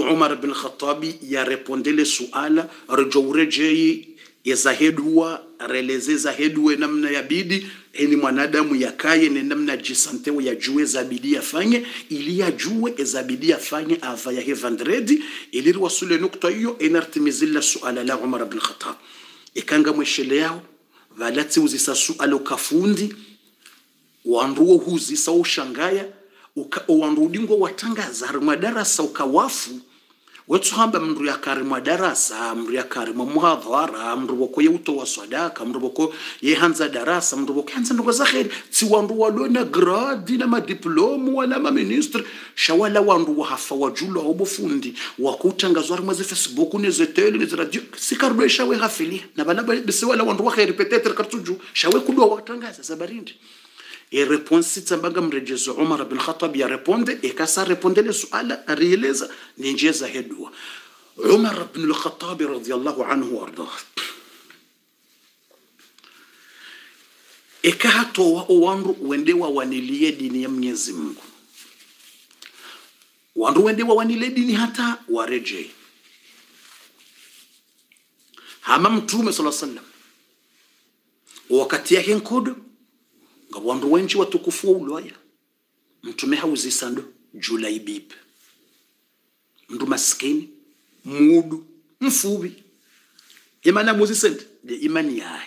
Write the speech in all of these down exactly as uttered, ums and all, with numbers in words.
Umar bin Khattabi ya repondele suala rejoureje yazahedwa releze zahedwe namna ya bidi ili mwanadamu yakaye ni namna jisantewa ya jue za bidi yafanye ili ya jue za bidi yafanye ava ya hevandredi ili wasule nukta hiyo inartimizilla suala la Umar bin Khattab ikanga mweshele yao valati uzisa sualo kafundi wanruo huzisa ushangaya wanrudingo watangaza harima darasa ukawafu wetu hamba mndu ya karima darasa mndu ya karima muhadhara mndu wako ye uto wa sadaka mndu wako ye hanza darasa mndu wako hanza ndugo za kheri si wandu walona gradi na madiplomu wala ma ministre shawala wandu wahafa wajulo obofundi wakutangazwa harima ze Facebook neze tele neze radio sikarwe shawe hafili na bana bisi wala wandu wa kheri peut-être kartuju shawe kudwa watangaza zabarindi e réponse tsambaga mrejezo Umar bin Khattab ya reponde e kasa repondele suala rieleza ninjeza hedwa Umar bin al-Khattab radiyallahu anhu warda e kato wa wandu wendewa wanilie dini ya Mwenyezi Mungu wandu wendewa wanilie dini hata wareje hama mtume sallallahu alaihi wasallam wakati yake nkodo wandu wenji watukufu wa uloya mtume hauzisa ndo Julaibib mndu maskini mudu mfubi imana muzisende de imani yae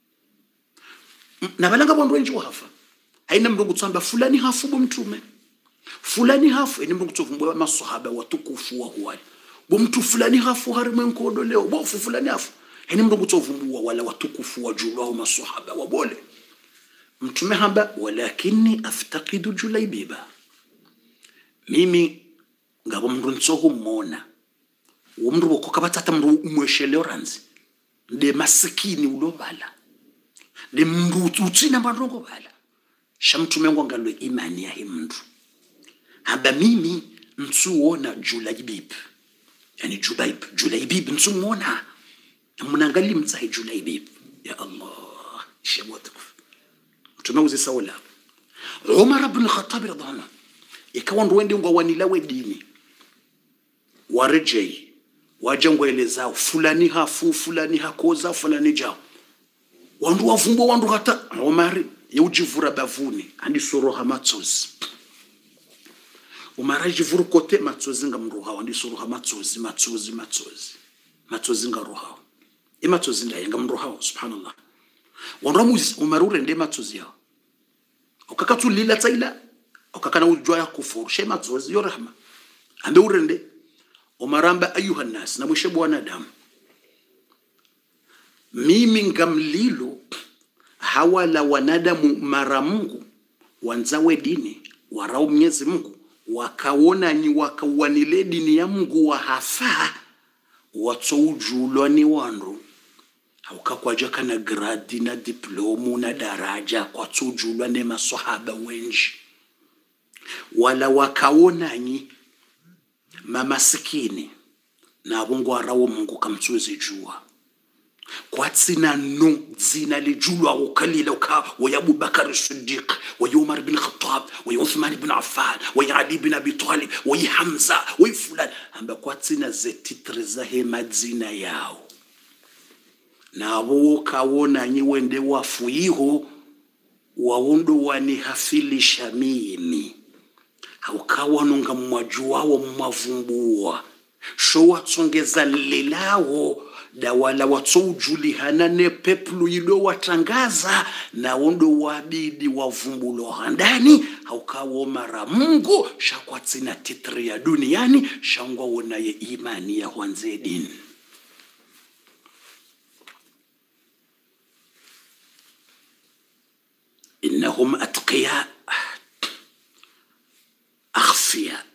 na balanga wandu wenji wahafa haina mndu kutsamba fulani hafu bo mtume fulani hafu ene mndu kutovumbwa maswahaba watukufu wa huwa bo mtu fulani hafu harime nkodo leo bo fulani hafu ene mndu kutovumbwa wala watukufu wa julu au maswahaba wabole mtume hamba walakini aftaqidu Julaibiba mimi ngabo mndu ntsoho mona umndu wokokabata mndu umweshele oranzi de masikini ulobala de mndu utsina mandongo bala shamtume ngalo imani ya himndu hamba mimi ntsuona Julaibib yani Jubaib Julaibib ntsuona munangali mtsahi Julaibib ya Allah shemota tunauzi sawala Umar ibn Khattab radhana ikawa ndo wende ngo wanilawe dini warejei wajangwa elezao fulani hafu fulani hakoza fulani jao wandu wavumbo wandu hata Umar yujivura bavuni andi soro hamatsozi Umar yujivura kote matsozi ngamruha andi soro hamatsozi matsozi matsozi matsozi ngaruha imatsozi ndaye ngamruha subhanallah wanramuzi Umarure nde matsozi yao ukakatu lila tsaila ukakana ujwa ya kufuru shema matsozi yo rahma ande urende Umaramba ayuha nas na mwishe bwana damu mimi ngamlilo hawala wanadamu mara Mungu wanzawe dini warau Mwenyezi Mungu wakaona ni wakawanile dini ya Mungu wa hafa watsoujulwa ni wandu haukakwaja kana gradi na diplomu na daraja kwa tsujulwa ne maswahaba wenji wala wakaona nyi mama sikini na abungu arawo Mungu kamtsuzi jua kwa tsina no zina lijulwa ukalila uka wa Abu Bakar Siddiq wa Umar bin Khattab wa Uthman bin Affan wa Ali bin Abi Talib wa Hamza wa fulani amba kwa tsina zetitre za hemadzina yao na woka wona nyi wende wafuiho waondo wani hafilisha mimi haukawa nunga mwajuwao mwavumbuwa sho watsongeza lelao dawala watsojulihana ne peplu yido watangaza na wondo wabidi wavumbulo handani haukawa mara Mungu shakwatsina titri ya duniani shangwa wona ye imani ya wanze dini إنهم أتقياء أخفياء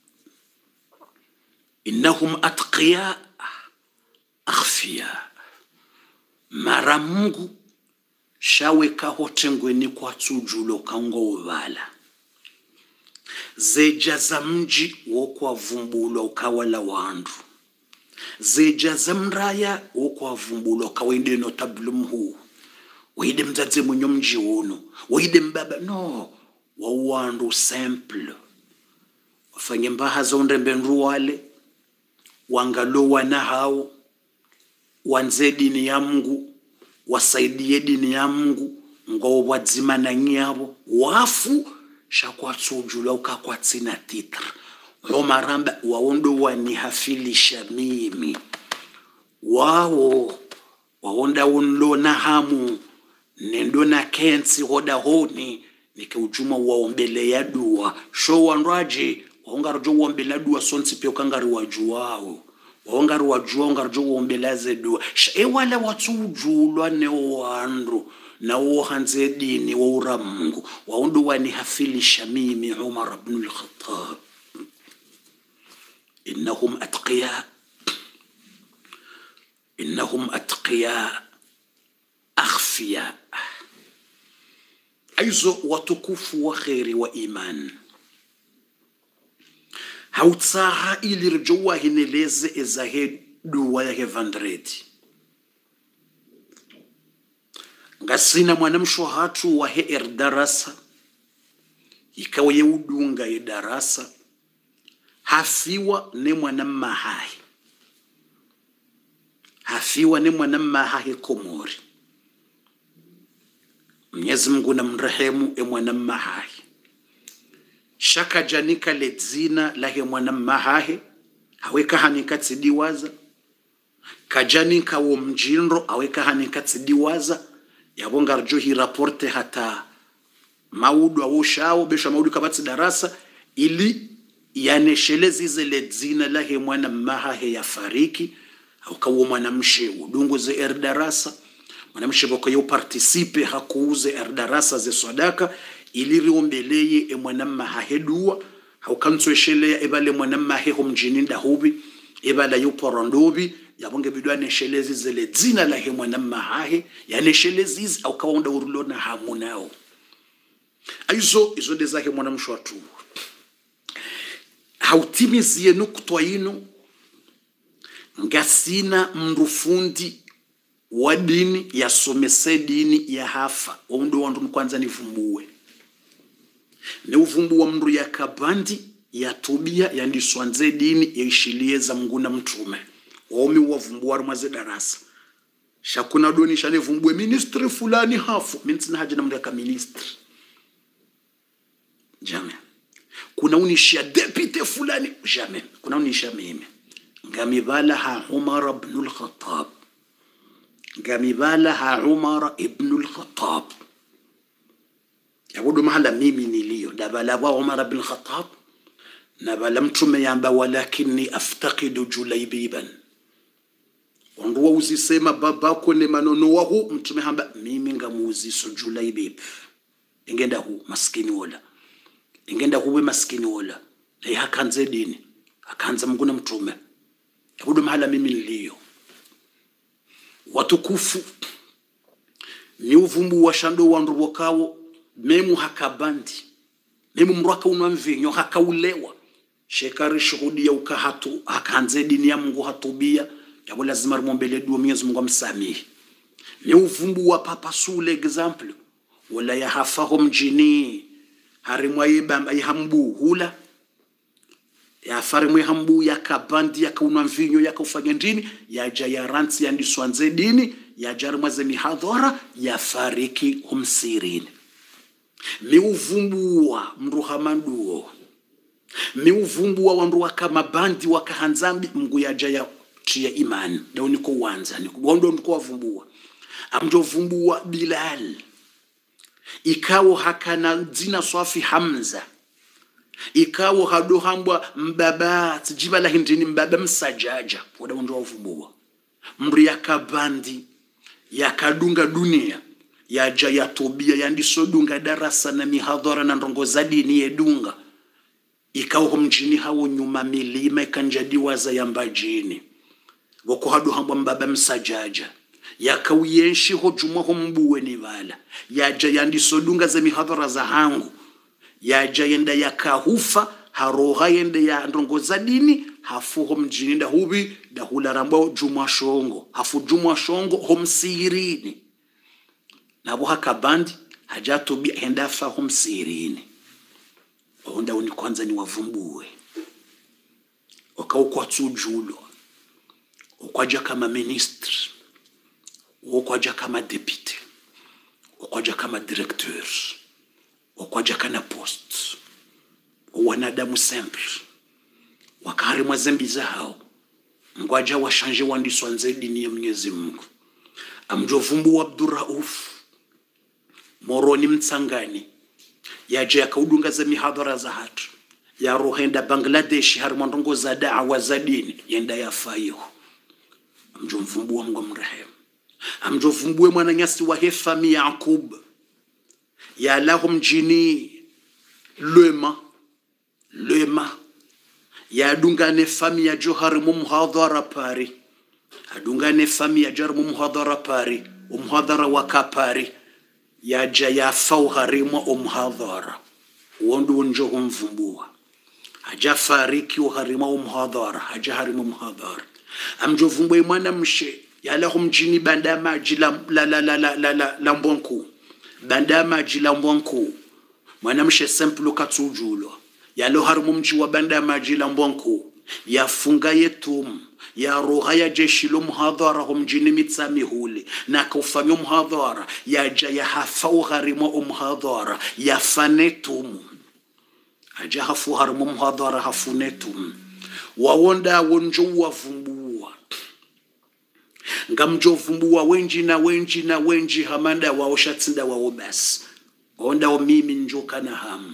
إنهم أتقياء أخفياء mara Mungu shaweka hotengweni kwa tsujulo kango uvala zeja za mji wokwa vumbulo ukawala wandu zeja za mraya wokwa vumbulo kawende notable mhu wide mzaze mwenye mji uno wide mbaba no wawandu simple wafanye mbaha zonde mbenru wale wangalowa na hao wanze dini ya Mungu wasaidie dini ya Mungu ngo wadzima na nyabo wafu shakwatujula ukakwatsina titra romaramba waondo wanihafilisha mimi wao waonda unlo na hamu nendo na kensi hoda honi nikiujuma waombele ya dua sho wanraje waongarjo waombele dua sonsi pia kangari wajuao waongari wajua ongarjo waombele ze dua e wala watujulwa ne wandu na uhanze dini wa ura Mungu waondo wanihafilisha mimi Umar ibn al-Khattab innahum atqiya innahum atqiya akhfiya aizo watukufu wa khairi wa iman hautsaha ili rjowa hineleze ezahe duwa ya hevandredi ngasina mwanamsho hatu wa he erdarasa ikawa ye udunga ye darasa hafiwa ne mwanamahai hafiwa ne mwanamahai Komori Mwenyezi Mungu na mrehemu e mwanamahai shaka janika ledzina lahe mwanamahai haweka hanika tsidiwaza kajanika wo mjinro haweka hanika tsidiwaza yabonga rjo hi raporte hata maudu awoshao besha maudu kabatsi darasa ili yaneshelezi zile dzina lahe mwana mahahe ya fariki au kawo mwanamshe udungu ze erdarasa mwanamshe boko yo participe hakuuze erdarasa ze sadaka ili riombeleye e mwana mahahe dua au kantsweshelea ebale mwana mahahe homjini ndahubi ebala yo porondobi yabonge bidwa neshelezi zile dzina lahe mwana mahahe yaneshelezi au kaonda urulona hamunao aizo izo ndezahe mwanamsho atu hautimizie nukutwa ino ngasina mrufundi wa dini ya somese dini ya hafa waundo wandu kwanza nivumbuwe ne uvumbuwa mndu ya kabandi ya tubia ya ndiswanze dini ya ishilieza Mungu na mtume waomi wavumbuwa rumaze darasa shakuna doni shane vumbuwe ministri fulani hafu mintina haja na mndu ya ka ministri jamais kuna unishia deputy fulani jamais kuna unishia mimi ngamibala ha Umar ibn al-Khattab ngamibala ha Umar ibn al-Khattab yabudu mahala mimi nilio dabala wa Umar ibn al-Khattab nabala mtume yamba walakini aftaqidu Julaybiban onduwa uzisema babako ne manono wahu mtume hamba mimi ngamuziso Julaybib ingenda hu maskini wala ingenda huwe maskini wala na hakanze dini hakanza Mungu na mtume yabudu mahala mimi nilio watukufu ni uvumbu wa shando wandu wakawo memu hakabandi memu mraka unamvinyo hakaulewa shekari shuhudi ya ukahatu hakanze dini ya Mungu hatubia yabu lazima rumombele duwa Mwenyezi Mungu amsamihi ni uvumbu wa papa sule example wala ya hafahum jini harimwa yibamba yihambu hula ya farimwe hambu ya kabandi ya kaunwa mvinyo ya kaufanya ndini ya jaya ransi ya ndiswanze dini ya jarimwa ze mihadhara ya fariki humsirini mi uvumbuwa mruhamanduo mi uvumbuwa wandu waka mabandi waka hanzambi Mungu ya jaya tia imani na uniko wanza nikubondo niko wavumbuwa amjo vumbuwa Bilal ikawo hakana zina Swafi Hamza ikawo hado hambwa mbaba tijibala hindini mbaba msajaja wada unjo wavumbuwa mri ya kabandi ya kadunga dunia ya jaya tobia ya ndisodunga darasa na mihadhara na ndongo za dini yedunga ikawo mjini hawo nyuma milima ikanjadiwa za yambajini wako hado hambwa mbaba msajaja ya kawiyenshi ho juma ho mbuwe ni vala ya jaya ndisodunga za mihadhara za hangu ya jayenda ya kahufa haroha yende ya ndongo za dini hafu mjini nda hubi da hularamba juma shongo hafu juma shongo homsirini nabo hakabandi hajato bi henda fa homsirini onda uni kwanza ni wavumbuwe wakao kwa tujulo ukwaja kama ministre, ukwaja kama député, ukwaja kama directeur, ukwaja kana post, wanadamu simple wakari mwazembi zao ngwaja washanje wandiswa nze dini ya Mwenyezi Mungu. Amjovumbu Abdurrauf Moroni Mtsangani yaje yakaudunga za mihadhara za hatu ya rohenda Bangladesh harumandongo za da'wa za dini yenda yafayo. Amjovumbu wa Mungu mrehemu. Amjovumbu wa mwananyasi wa Hefami Yakub ya lahum jini lema lema ya adungane fami ya johar mumhadhara pari adungane fami ya jar mumhadhara pari umhadhara wakapari ya jaya fauharimo umhadhara wondu unjo humvumbua haja fariki uharimo umhadhara haja harimo umhadhara amjovumbwe mwana mshe ya lahum jini bandama jila la la la la la la la mbonku bandama jila mbonku mwana mshe simple katsujulo ya lo harmu mji wa banda majila mbonku ya funga yetum ya roha ya jeshi lo muhadhara humjini mitsami huli na kufanya muhadhara ya jaya hafau harimo umuhadhara ya fanetum aja hafu harmu muhadhara hafunetum wawonda wonjo wavumbua ngamjo vumbua wenji na wenji na wenji hamanda waoshatsinda waobas wawonda wa mimi njoka na hamu.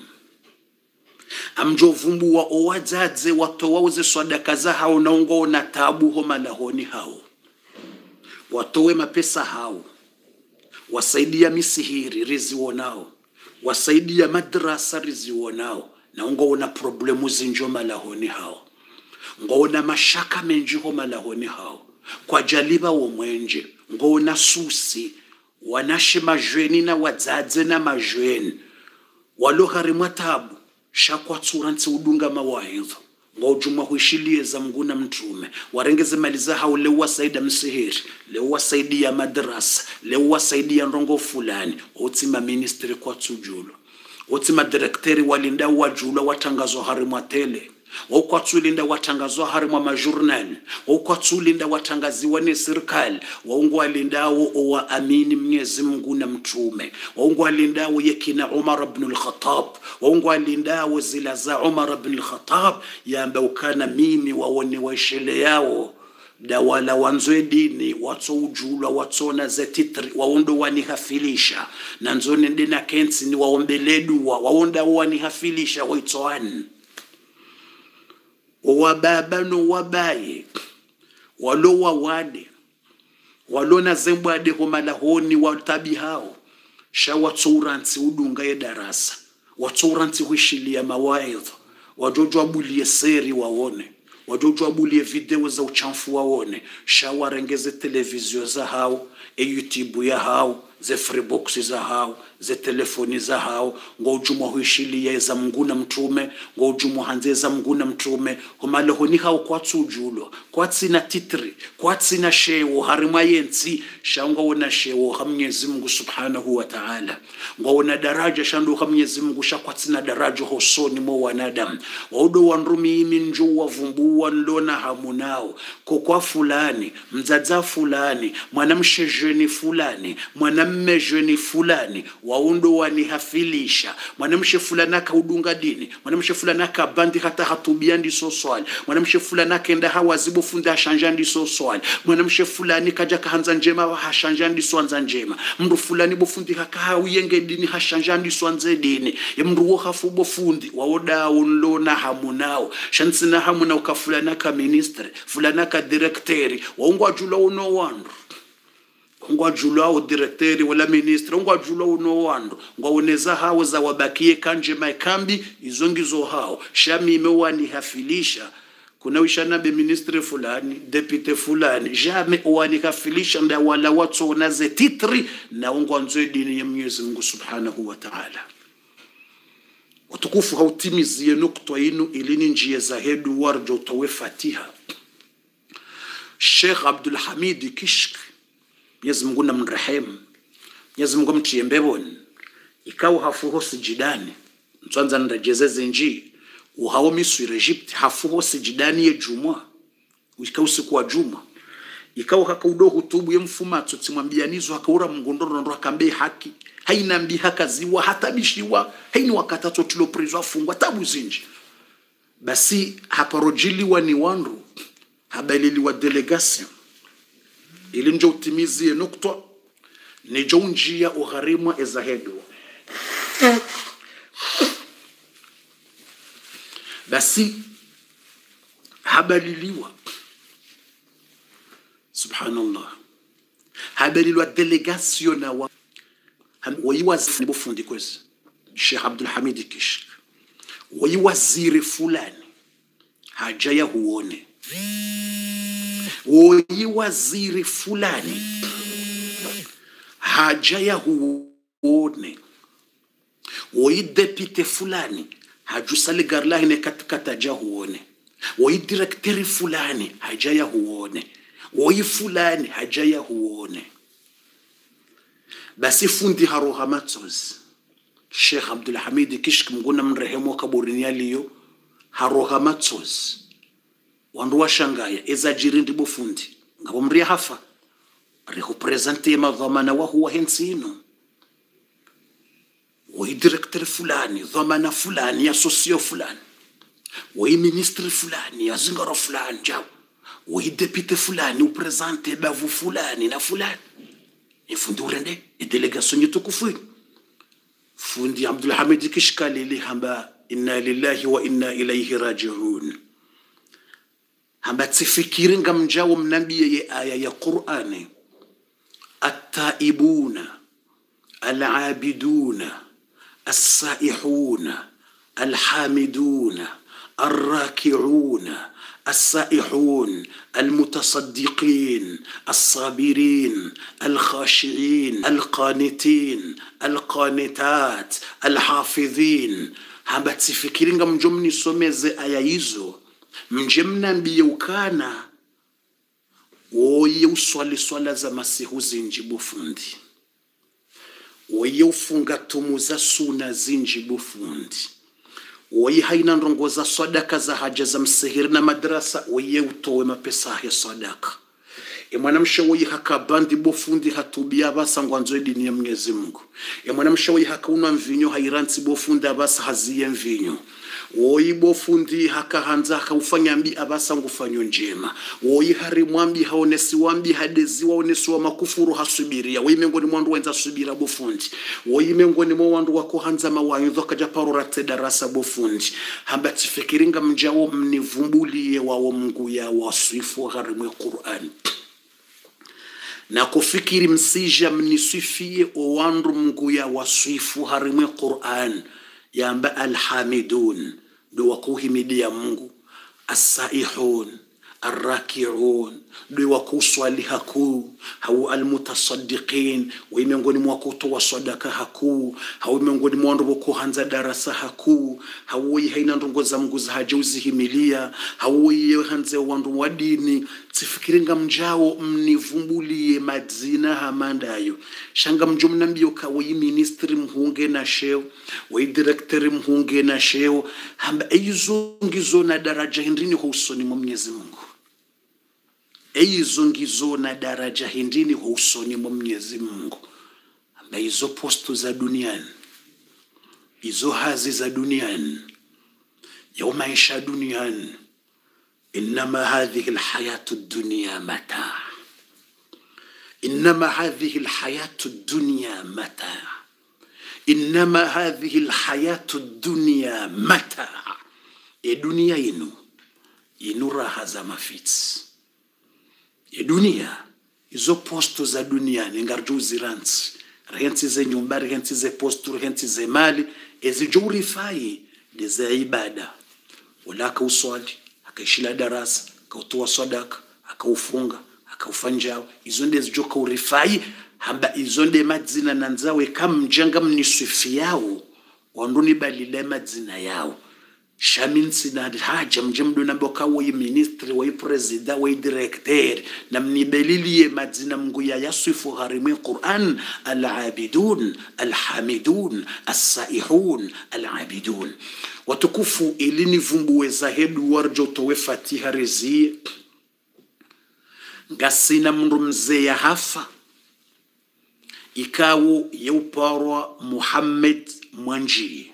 Amjovumbu wa owadzadze watu wauze swadaka za hao na ungo na tabu homa lahoni hao. Watowe mapesa hao. Wasaidia misihiri rizi wonao. Wasaidia madrasa rizi wonao. Na ungo na problemu zinjoma lahoni hao. Ngo na mashaka menji homa lahoni hao. Kwa jaliba umwenje. Ngo na susi. Wanashi majweni na wadzadze na majweni. Walohari matabu. Shakwa tsuranti udunga mawaidha ngojuma huishilie za mguna mtume warengeze maliza hao leo wasaida msihiri leo wasaidia madrasa leo wasaidia ndongo fulani otima ministry kwa tsujulo otima directori walinda wajula watangazo harimwa tele kwa tsulinda watangazo harimwa majournal kwa tsulinda watangaziwa ni serikali waungu walindao owa amini Mwenyezi Mungu na mtume waungu walindao yekina Umar ibn al-Khattab waungu walindao zila za Umar ibn al-Khattab yamba ukana mimi waone waishele yao dawala wanzwe dini watso ujula watsona za titri waondo wanihafilisha na nzone ndina kensi ni waombeledu waonda wanihafilisha waitsoani wababano wabaye walo wawade walo na zembwade homa lahoni watabi hao shawatsuranti udunga ye darasa watsuranti huishilia mawaidha wajojo abulie seri waone wajojo abulie video za uchamfu waone shawarengeze televizio za hao e YouTube ya hao ze freebox za hao ze telefoni za hao ngojumwa huishilia za mnguna mtume ngojumwa hanze za mnguna mtume homalo honi hao kwa tsujulo kwa tsina titri kwa tsina shewo harima yensi shanga wona shewo ha Mwenyezi Mungu subhanahu wa ta'ala ngona daraja shandu ha Mwenyezi Mungu shakwa tsina daraja hosoni mo wanadamu waudo wanrumi minjo wavumbua nlona hamunao kwa fulani mzaza fulani mwanamshe jeni fulani mwanamme jeni fulani waundo wanihafilisha mwanamshe fulani kaudunga dini mwanamshe fulani kabandi hata hatubiandi so swali mwanamshe fulani kaenda hawazibu funda shanjandi so swali mwanamshe fulani kaja kaanza njema hashanjandi so anza njema mndu fulani bofundi hakawiyenge dini hashanjandi so anze dini mndu wo hafu bofundi waoda unlona hamunao shansina hamuna ukafulana ka ministre fulana ka directori waungwa jula uno wandu ngwa jula au directori wala ministre ngwa jula uno wandu ngwa uneza hao za wabakie kanje maikambi izongizo hao shami imewani hafilisha kuna wishana be ministre fulani deputy fulani jame wani hafilisha nda wala watu unaze titri na ngwa nzwe dini ya Mwenyezi Mungu subhanahu wa ta'ala utukufu hautimizie nukta inu ilini njia za hedu warjo utowe Fatiha. Sheikh Abdul Hamid Kishk Mwenyezi Mungu na mrehemu Mwenyezi Mungu mtiembeboni ikawa hafuho sijidani mtwanza ndajezeze nji uhawo Misri Egypt hafuho sijidani ye juma ikawa usiku wa juma ikawa kakaudo hutubu ye mfumatso tsimwambianizo hakaura mngondoro ndo akambe haki haina mbi hakaziwa hata bishiwa haini wakatato tulo prezo afungwa tabu zinji basi haparojiliwa ni wandu habaliliwa delegation ili njo utimizie nukta ni jo njia ugharimwa ezahedu basi habaliliwa subhanallah habaliliwa delegation na wa wayiwaziri bofundi kwezi Sheikh Abdul Hamid Kishk wayiwaziri fulani haja ya huone wayiwaziri fulani haja ya huone wayidepite fulani hajusali garlahi ne katikata ja huone wayidirekteri fulani haja ya huone wayi fulani haja ya huone basi fundi haroha matsozi Sheikh Abdul Hamid Kishk mguna mrehemu kaburini yaliyo haroha matsozi wandu washangaya eza jirindi bofundi ngabo mri hafa represente madhamana wa huwa hensino wa director fulani dhamana fulani ya socio fulani wa ministre fulani ya zingaro fulani jao wa deputy fulani upresente bavu fulani na fulani ifundi urende delegation yetukufu fundi Abdul Hamid Kishkali li hamba inna lillahi wa inna ilayhi raji'un hamba tsifikiri ngamjao mnambie ye aya ya Qur'ani at-taibuna al-abiduna as-saihuna al-hamiduna ar-raki'una السائحون المتصدقين الصابرين الخاشعين القانتين القانتات الحافظين hamba tsifikiri ngamjo mnisomeze aya hizo mje mnambie ukana oye uswali swala za masihu zinji bufundi oye ufunga tumu za suna zinji bufundi oye haina ndongoza sadaka za haja za msihiri na madrasa oye utowe mapesa ya sadaka e mwanamsha oye hakabandi bofundi hatubia basa ngwanzo dini ya Mwenyezi Mungu e mwanamsha oye hakauna mvinyo hairanti bofundi abasa haziye mvinyo oyi bofundi hakahanza haufanya mbi abasa ngufanyo njema oyi hari mwambi haonesi wambi hadezi waonesi wa makufuru hasubiria oyi mengoni mwandu wenza subira bofundi oyi mengoni mwandu wako hanza mawanyo dhoka japaro rate darasa bofundi hamba tifikiringa mjao mnivumbulie wa Mungu ya waswifu harimwe Qur'an na kufikiri msija mnisifie owandu Mungu ya waswifu harimwe Qur'an yamba alhamidun do wakuhimidia Mungu as-saihun arraki'un do wakuswali haku hau almutasaddiqin wa miongoni mwa kutoa sadaka haku hau miongoni mwa ndo kuanza darasa haku hau haina ndongo za Mungu za hajauzi himilia hau hanze wandu wa dini tsifikiringa mjao mnivumbulie madzina hamandayo shanga mjo mnambio ka wa ministry mhunge na sheo wa director mhunge na sheo hamba izo ngizo na daraja hindini kwa usoni mwa Mwenyezi Mungu izo ngizo na daraja hindini kwa usoni mwa Mwenyezi Mungu hamba izo posto za duniani izo hazi za duniani ya maisha duniani إنما هذه الحياة الدنيا متاع إنما هذه الحياة الدنيا متاع إنما هذه الحياة الدنيا متاع الدنيا ينو ينو راها زمافيتس الدنيا izo posto za duniani ngarjo ziranzi renti ze nyumba renti ze posto renti ze mali ezijuri fai de ibada wala ka uswali akaishila darasa akautoa sadaka akaufunga akaufanja izonde zijoka urifai hamba izonde madzina nanzawe kamjanga mniswifi yao wanduni balile madzina yao shamin sinad haja mjemdo namboka wa ministry wa president wa director na mnibelilie madzina Mungu ya yaswifu harimi Qur'an al-abidun al-hamidun as-saihun al-abidun watukufu ilini vumbuwe zahedu warjo towe Fatiha rezi ngasina mndu mzee ya hafa ikawo yeuparwa Muhammad Mwanji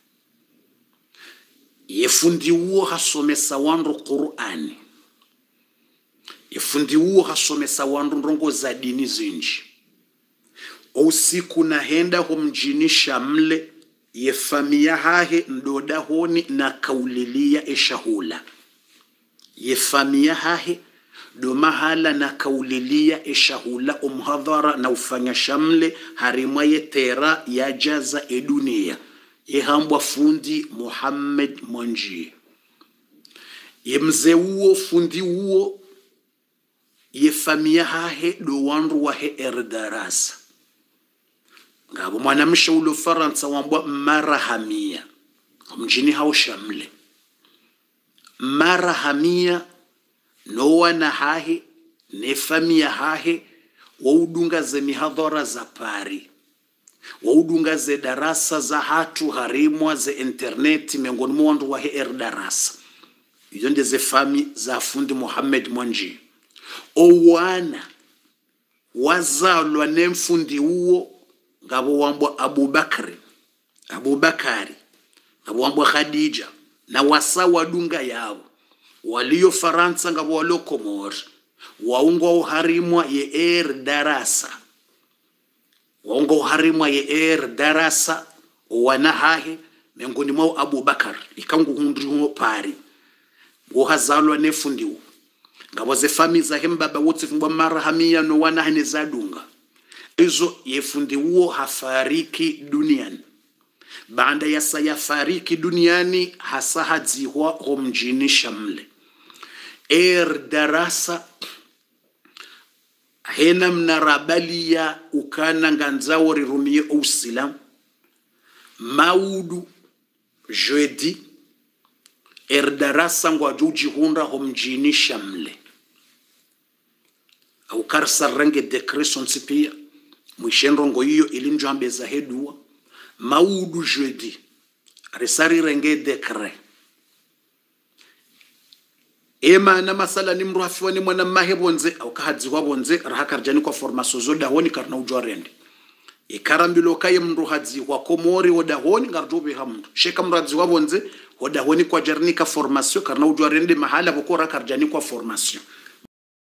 yefundi uo hasomesa wandu Qur'ani yefundi uo hasomesa wandu ndongo za dini zinji usiku na henda humjini Shamle yefamia hahe ndoda honi na kaulilia eshahula yefamia hahe do mahala na kaulilia eshahula umhadhara na ufanya Shamle harimwa yetera ya jaza edunia yehambwa fundi Muhammad Mwanji yemze uo fundi uo yefamia hahe do wandu wahe erdarasa ngabo mwanamsha ulo Faransa wambwa Marahamia mjini hao Shamle Marahamia no wana hahe ne famia hahe waudunga ze mihadhara za pari waudunga ze darasa za hatu harimwa ze internet miongoni mwa wandu wahe er darasa hizo ndizo ze fami za fundi Muhammad Mwanji owana wazalwa ne mfundi uo ngabo wambwa Abubakari Abubakari ngabo wambwa Khadija na wasa wadunga yao walio Faransa ngabo walio Komori waungo harimwa ye er darasa waungo harimwa ye er darasa wanahahe miongoni mwa Abubakar ikangu hundri ngo pari ngo hazalwa ne fundi uo ngabo ze fami za hembaba wote fumba Marahamia no wanahane zadunga izo yefundi uo hafariki duniani baada ya sayafariki duniani hasa hadziwa homjini Shamle er darasa hena mnarabalia ukana nganzao rirumie usilam maudu jeudi er darasa ngwa juji hunda homjini Shamle au karsa range decretion sipia mwishenrongo hiyo ilinjambe za hedua maudu jeudi risari renge decret ema na masala ni mru hafiwani mwana mahebonze au kahadzi wabonze rahakarjani kwa formation zoda honi karna ujwarende ikarambilo kaye mru hadzi wa Komori hoda honi ngarjobe hamdu sheka mradzi wabonze hoda honi kwa jarnika formation karna ujwarende mahala bokora karjani kwa formation